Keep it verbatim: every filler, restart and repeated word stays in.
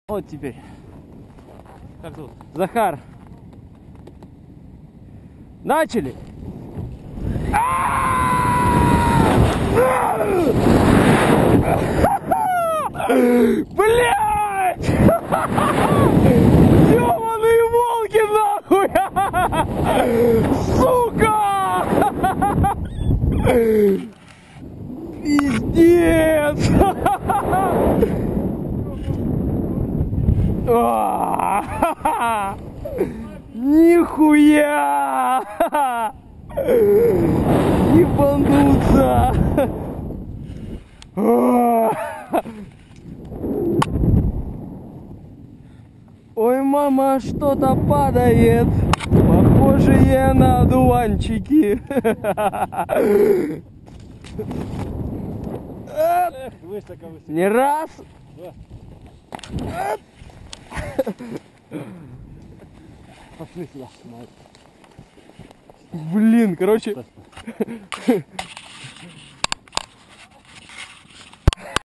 Вот теперь. Как тут? Захар. Начали! Блять! Ёбаные волки нахуй! Сука! Пиздец! Нихуя! Ебануться! Ой, мама, что-то падает. Похожие на одуванчики. Не раз. Пошли сюда. Блин, короче.